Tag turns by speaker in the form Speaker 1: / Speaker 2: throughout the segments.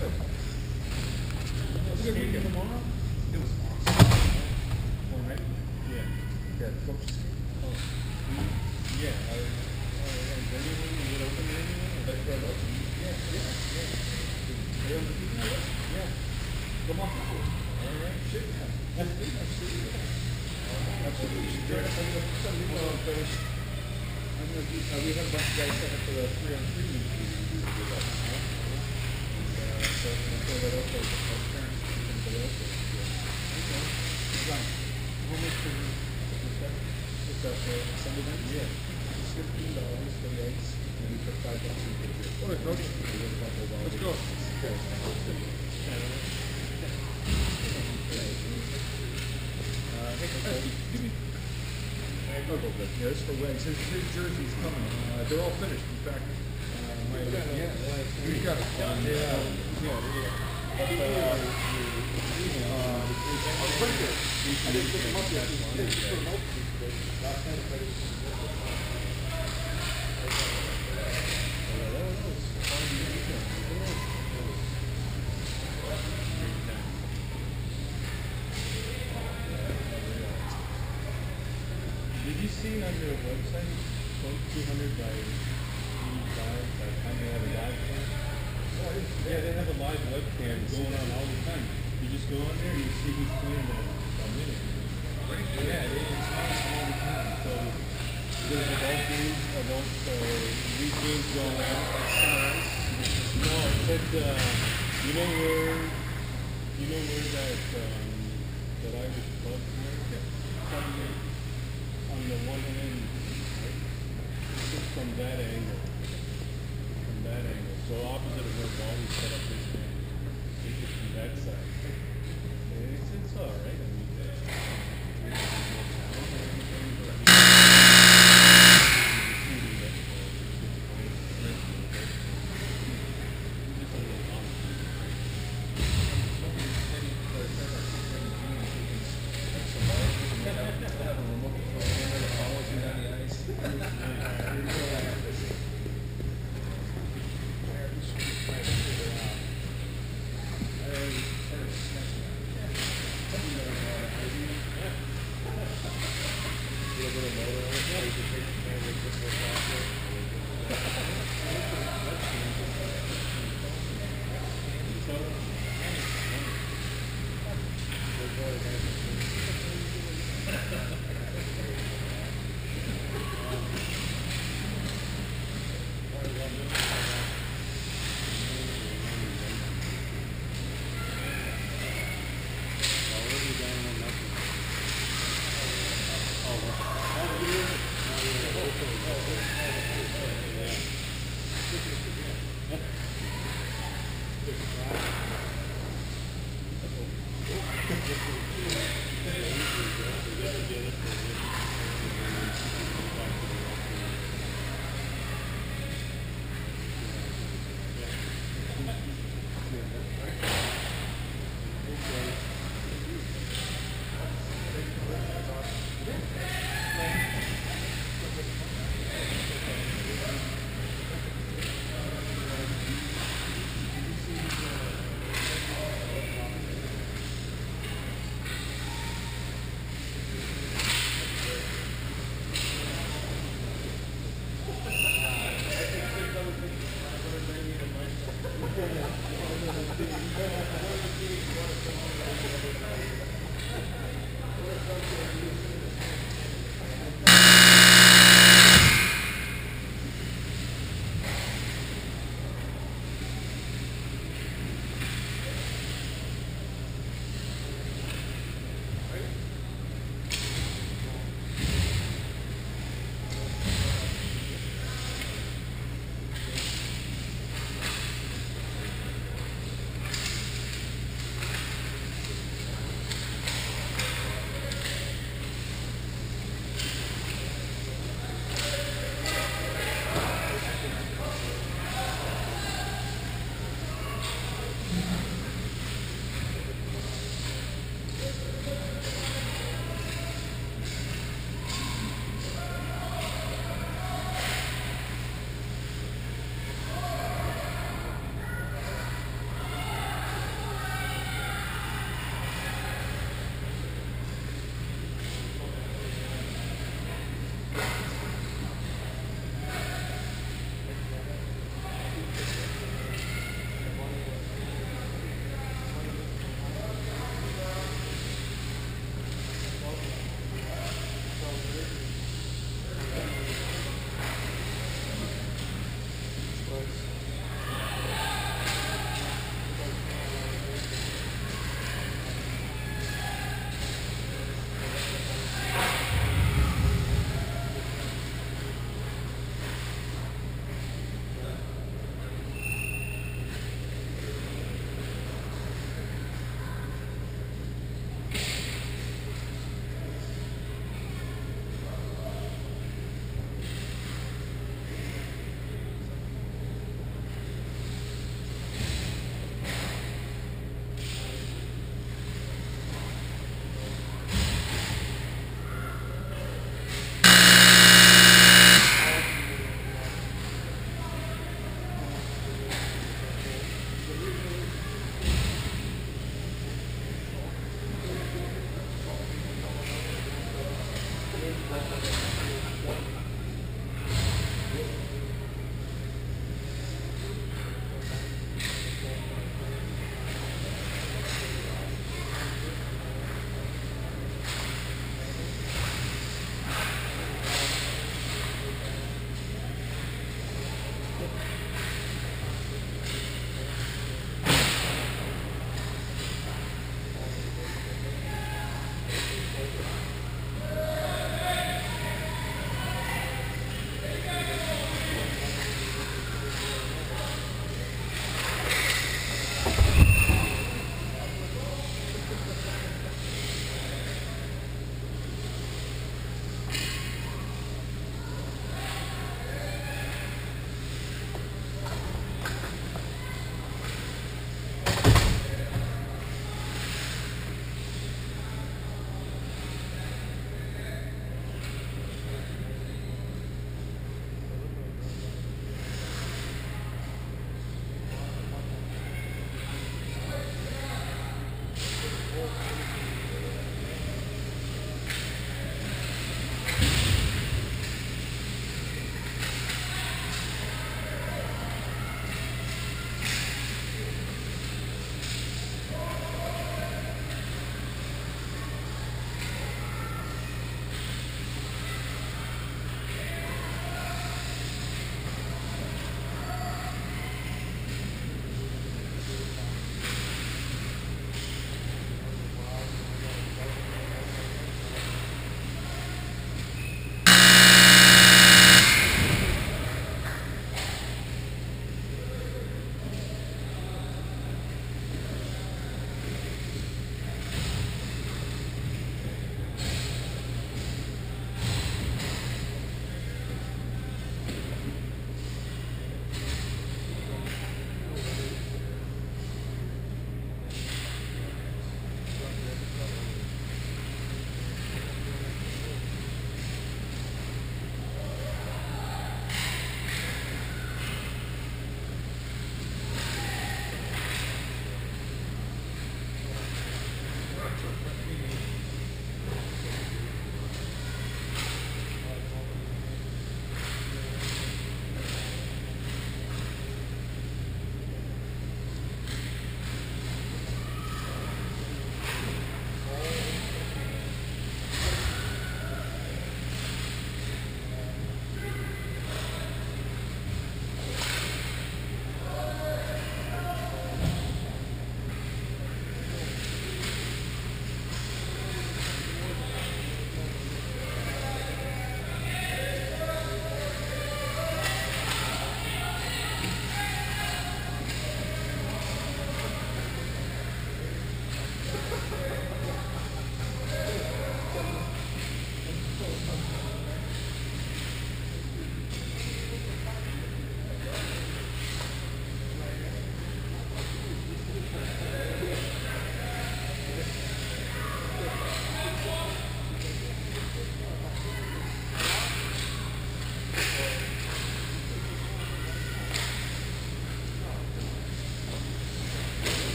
Speaker 1: Was it a good weekend tomorrow? It was awesome. All right? Yeah. Yeah, coach. Oh. Yeah. Is it open to anyone? That's right. Yeah. Are you on the team now? Yeah. Come on. All right. Shit. That's good. Absolutely. You should join us on the finish. I'm going to do, we have a bunch of guys set up for the 3-on-3 meeting. So I'm going to throw that up as our parents can put it up there. Okay. Design. How much for it's up Sunday night? Yeah. It's $15 for the eggs. And we put $5 in for the beer. All right, coach. Let's go. Give me. I'll go back. Yeah, it's for Wags. His jersey's coming. They're all finished. In fact, we got it. But, I was right there. I didn't pick them up yet. Yeah, just put them out. Last night I didn't.
Speaker 2: Did you see on your website, 200 by 85 by the time they have a live cam? Yeah, they have a live webcam going on all the time. You just go on there and you see who's playing a minute. Yeah, it's awesome all the time. So there's adult games, adult league games going on. No, I said, you know where that Irish club is? On the one hand, just from that angle. So opposite of where Bobby set up his man. It's just from that side. It's all right. I mean,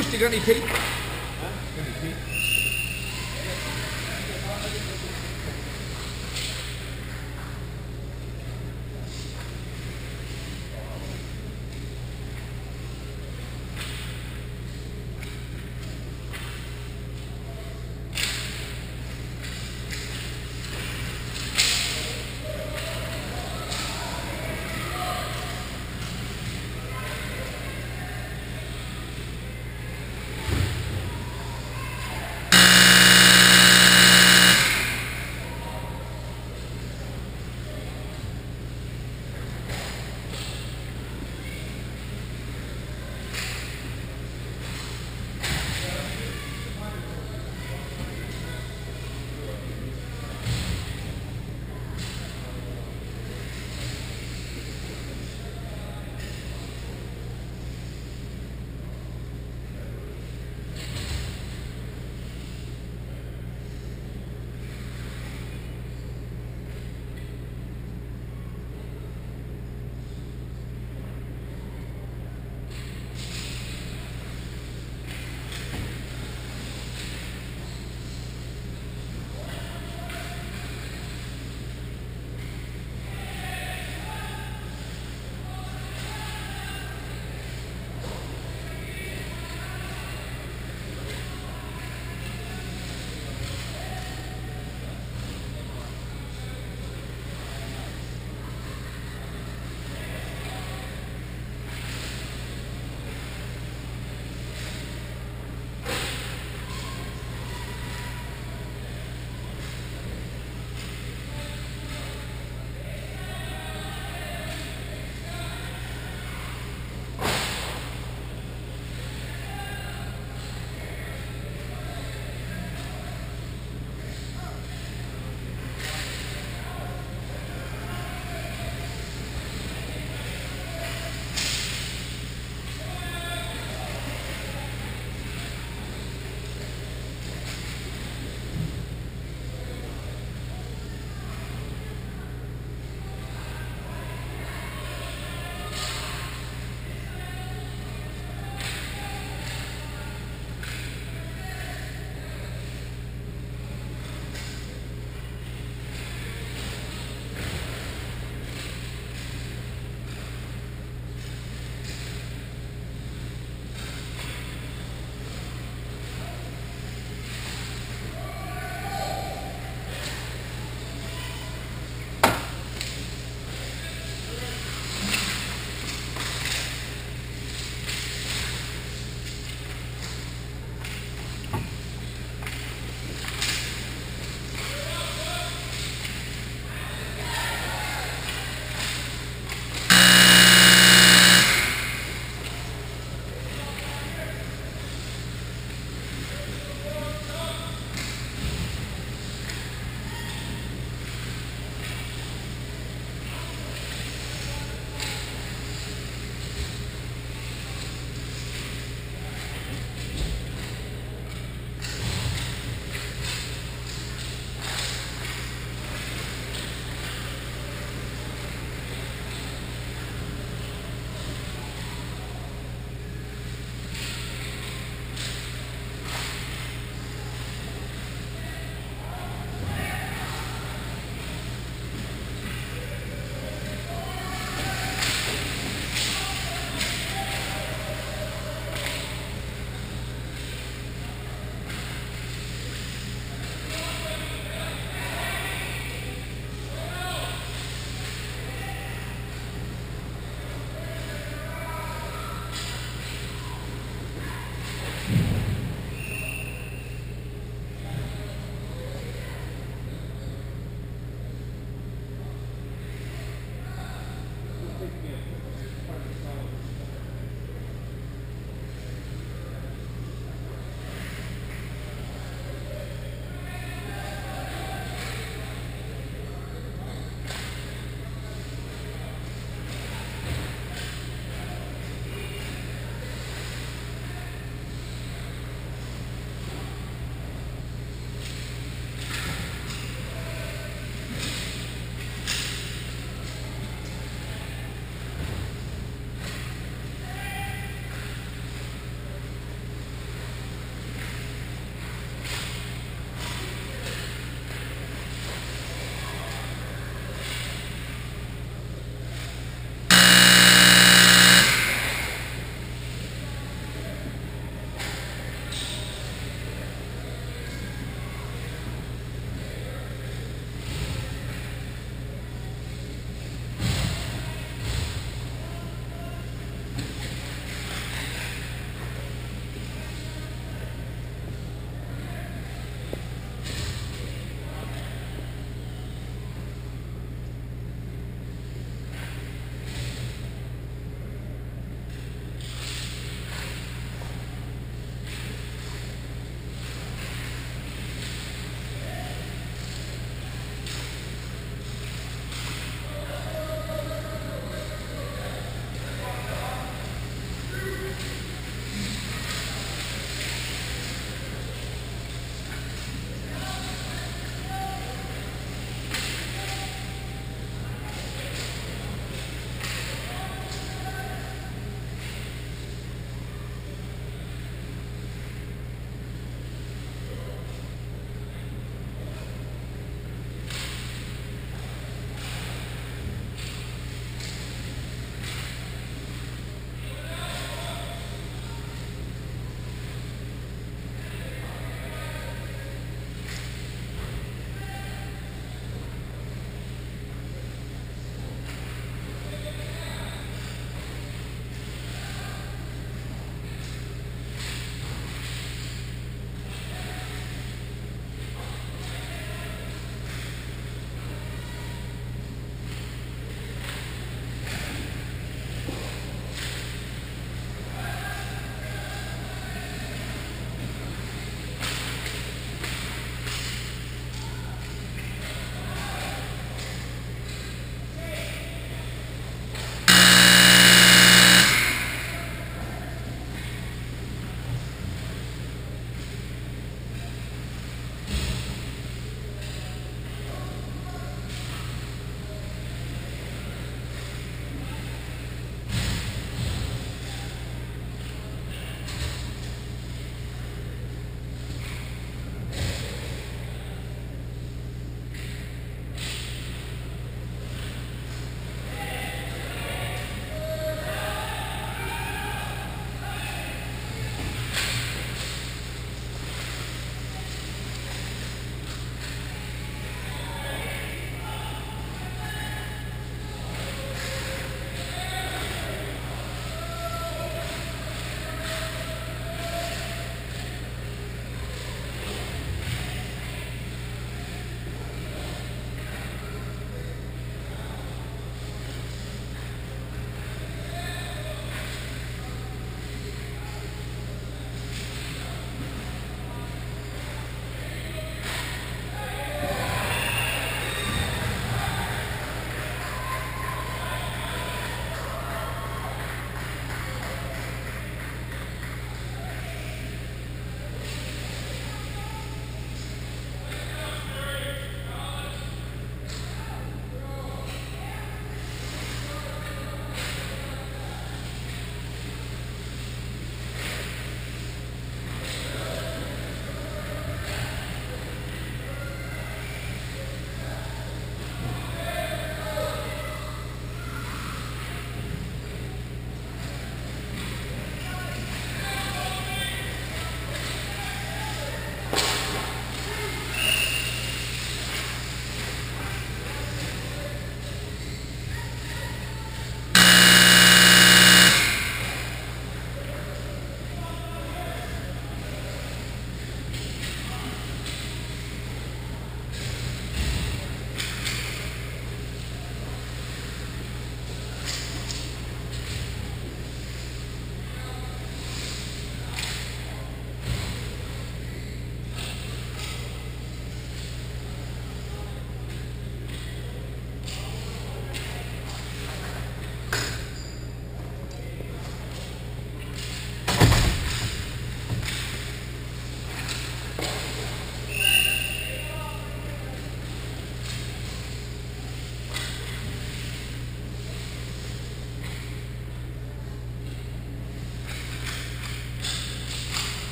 Speaker 3: Bruce, you got any tape?
Speaker 2: Huh?
Speaker 3: Got any tape?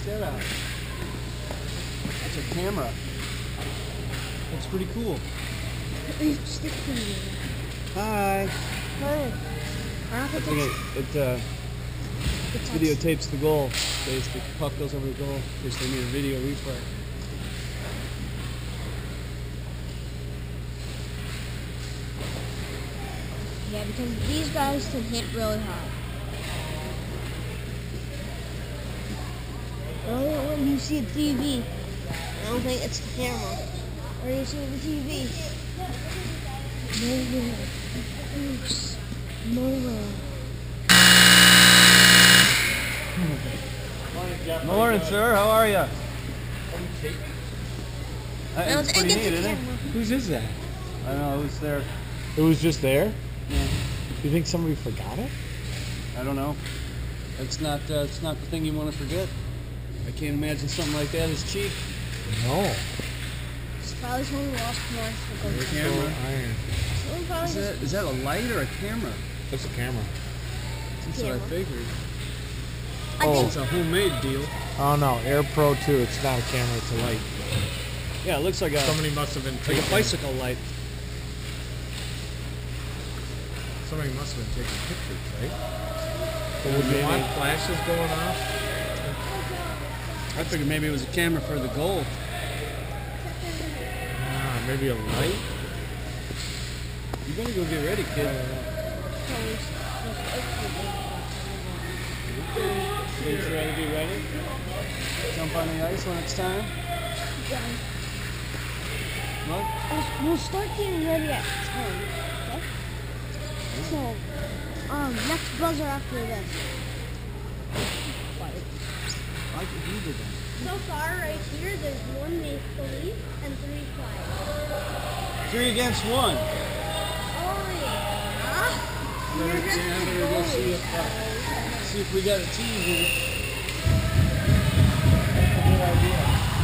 Speaker 3: that out. That's a camera. Looks pretty cool.
Speaker 4: Stick figure.
Speaker 3: Hi.
Speaker 4: Hey. I don't think
Speaker 3: It videotapes the goal. The puck goes over the goal. In case they need a video replay.
Speaker 4: Yeah, because these guys can hit really hard. When you see a TV, I don't think it's the camera. Or you see the TV. Nowhere. Oops. Nowhere.
Speaker 3: Morning, sir. How are you?
Speaker 4: I don't
Speaker 3: It's
Speaker 4: think
Speaker 3: pretty
Speaker 4: it's
Speaker 3: neat,
Speaker 4: the
Speaker 3: isn't it?
Speaker 4: camera.
Speaker 2: Whose is that?
Speaker 3: I don't know. Who's there?
Speaker 2: It was just there?
Speaker 3: Yeah.
Speaker 2: You think somebody forgot it?
Speaker 3: I don't know. It's not the thing you want to forget. I can't imagine something like that is cheap.
Speaker 2: No.
Speaker 4: It's probably someone lost more for
Speaker 3: The camera.
Speaker 2: Iron.
Speaker 4: Someone probably just
Speaker 3: Is that a light or a camera?
Speaker 2: That's a camera.
Speaker 3: That's what I
Speaker 4: Camera.
Speaker 3: figured.
Speaker 4: I think
Speaker 3: It's a homemade deal.
Speaker 2: Oh no, Air Pro 2. It's not a camera, it's a light.
Speaker 3: Yeah, it looks like a
Speaker 2: Somebody must have been
Speaker 3: like
Speaker 2: taking
Speaker 3: a bicycle light.
Speaker 2: Somebody must have been taking pictures, right? But would you want flashes going off?
Speaker 3: I figured maybe it was a camera for the goal.
Speaker 2: Maybe a light?
Speaker 3: You better go get ready, kid. You try to be ready? Jump on the ice when it's time? What?
Speaker 4: we'll start getting ready at 10. Okay? So, next buzzer after this.
Speaker 3: I could do that.
Speaker 4: So far, right here, there's 1 make-believe and 3 flags.
Speaker 3: 3 against 1.
Speaker 4: Oh, yeah.
Speaker 3: Better go see if we got a TV. That's a good idea.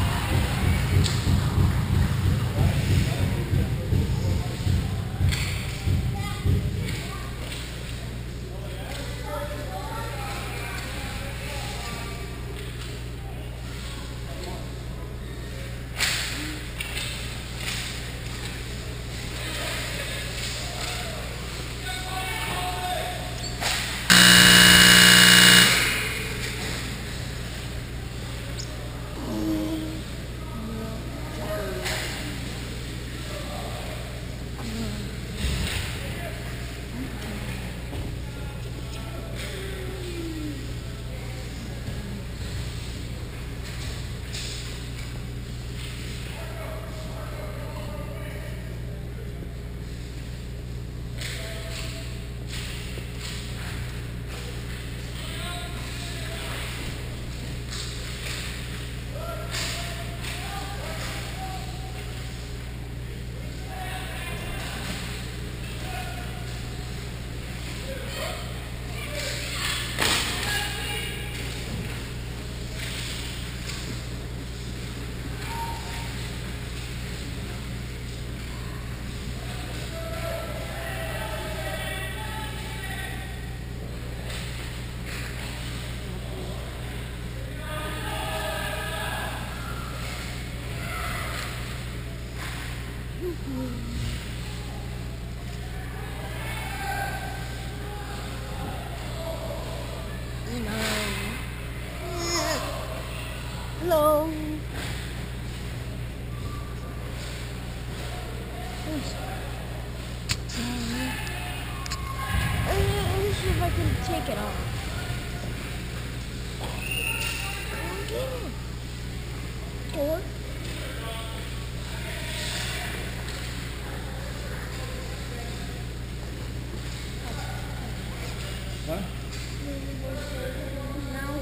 Speaker 4: Hello. Let me see if I can take it off. Or
Speaker 3: What?
Speaker 4: now.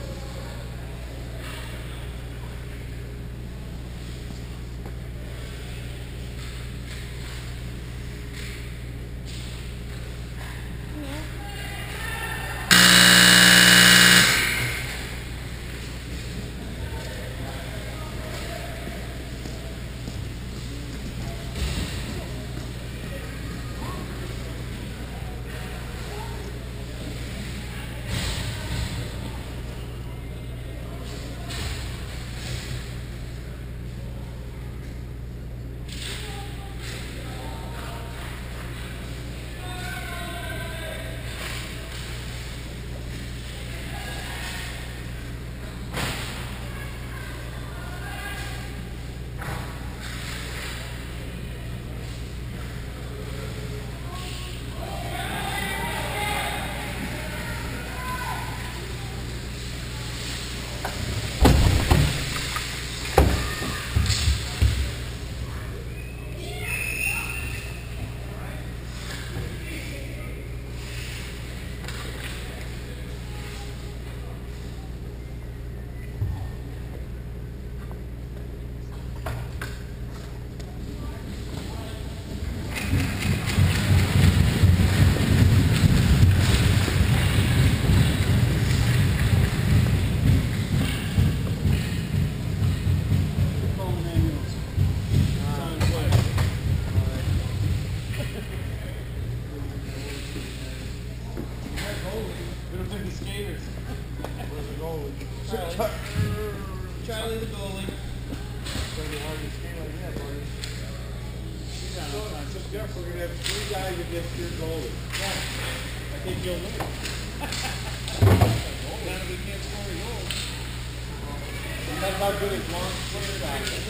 Speaker 2: Jeff, we're going to have 3 guys against your goalie. I think you'll win. Not if we can't score a goal. That's how good his long swing back is.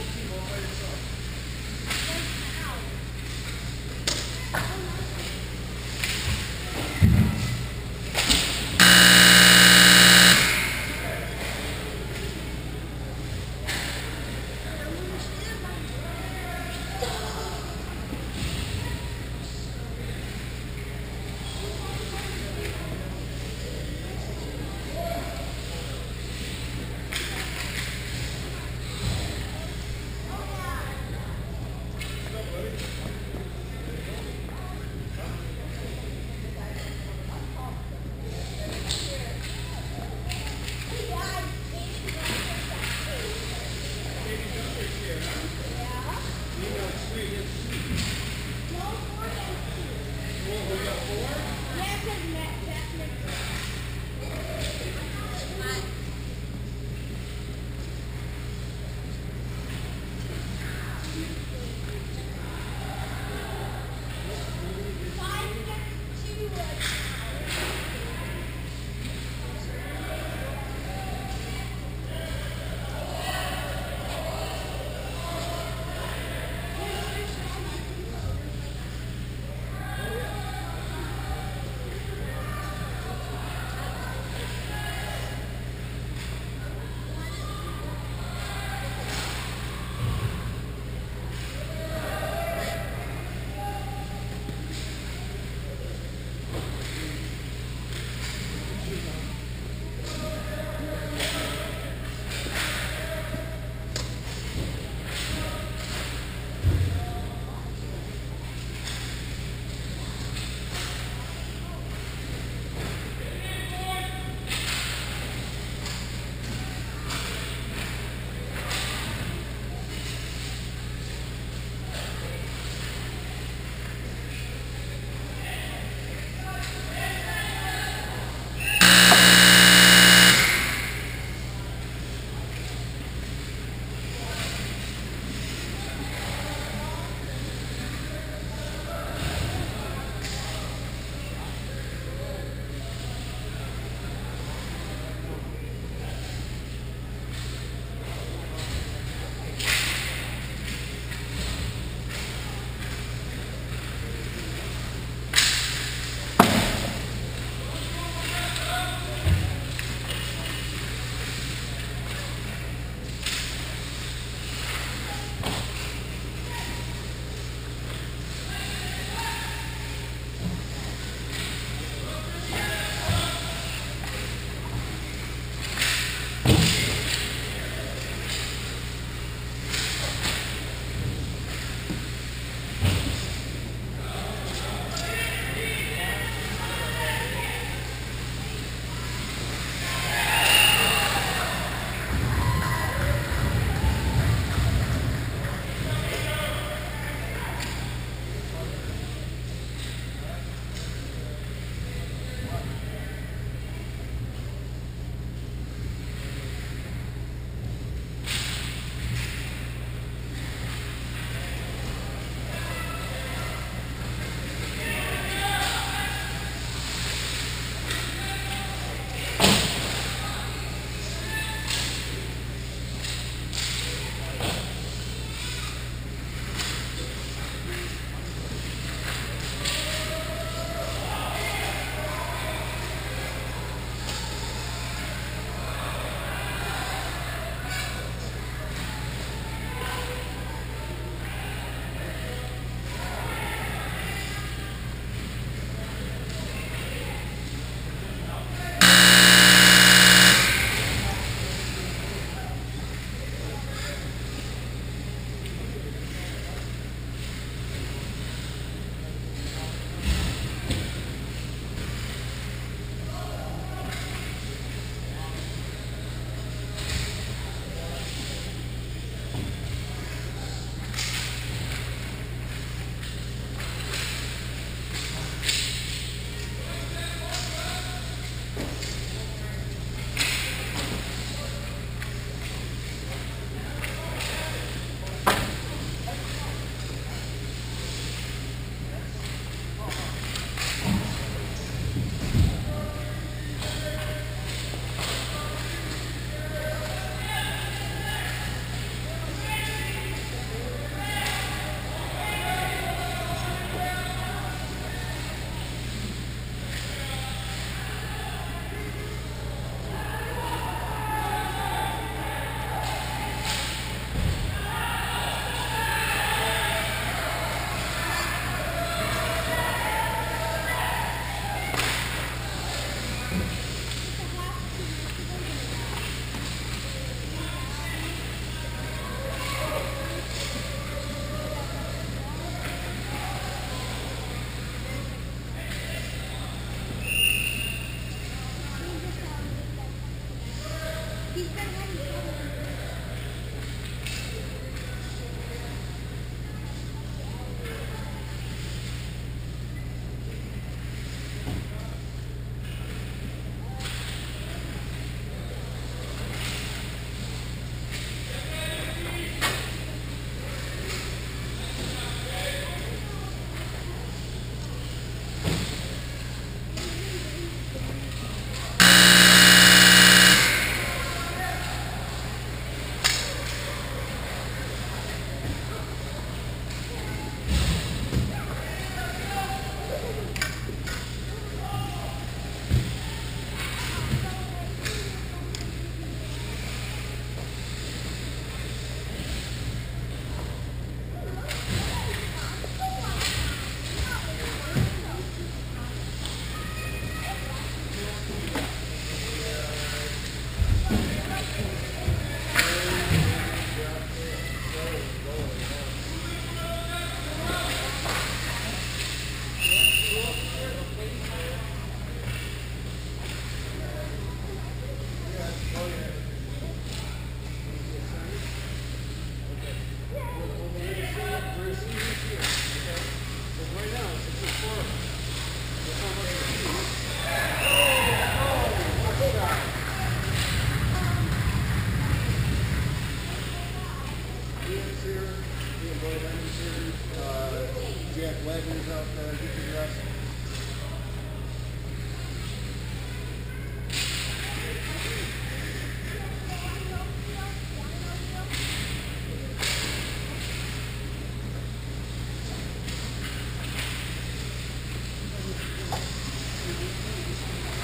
Speaker 3: Wagner's out there. Get your dress.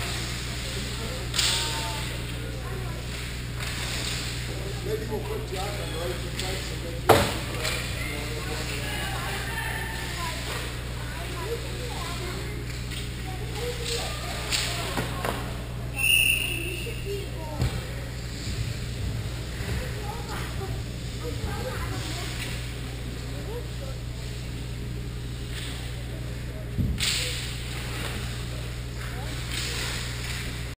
Speaker 1: Maybe we'll put Josh